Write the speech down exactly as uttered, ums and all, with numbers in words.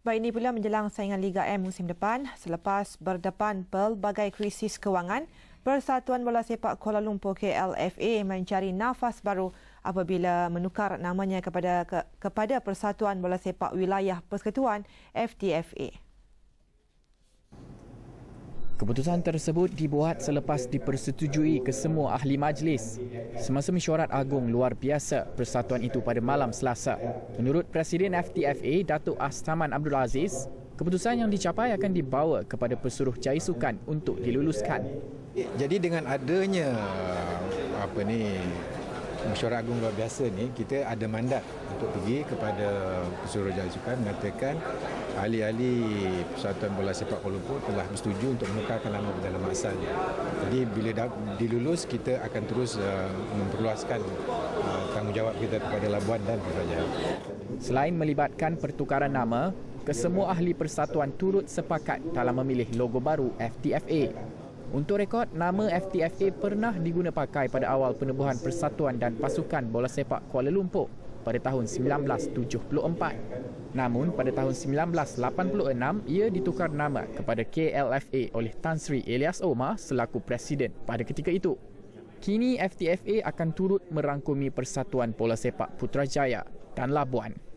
Baik, ini pula menjelang saingan Liga M musim depan. Selepas berdepan pelbagai krisis kewangan, Persatuan Bola Sepak Kuala Lumpur K L F A mencari nafas baru apabila menukar namanya kepada ke, kepada Persatuan Bola Sepak Wilayah Persekutuan F T F A. Keputusan tersebut dibuat selepas dipersetujui kesemua ahli majlis semasa mesyuarat agung luar biasa persatuan itu pada malam Selasa. Menurut Presiden F T F A, Datuk Astaman Abdul Aziz, keputusan yang dicapai akan dibawa kepada Pesuruh Jaya Sukan untuk diluluskan. Jadi dengan adanya apa ni mesyuarat agung luar biasa ni, kita ada mandat untuk pergi kepada Pesuruh Jaya Sukan mengatakan ahli-ahli Persatuan Bola Sepak Kuala Lumpur telah bersetuju untuk menukarkan nama dalam asalnya. Jadi bila dilulus, kita akan terus uh, memperluaskan uh, tanggungjawab kita kepada Labuan dan Putrajaya. Selain melibatkan pertukaran nama, kesemua ahli persatuan turut sepakat dalam memilih logo baru F T F A. Untuk rekod, nama F T F A pernah diguna pakai pada awal penubuhan Persatuan dan Pasukan Bola Sepak Kuala Lumpur pada tahun sembilan belas tujuh puluh empat. Namun pada tahun sembilan belas lapan puluh enam, ia ditukar nama kepada K L F A oleh Tan Sri Elias Omar selaku Presiden pada ketika itu. Kini F T F A akan turut merangkumi Persatuan Bola Sepak Putrajaya dan Labuan.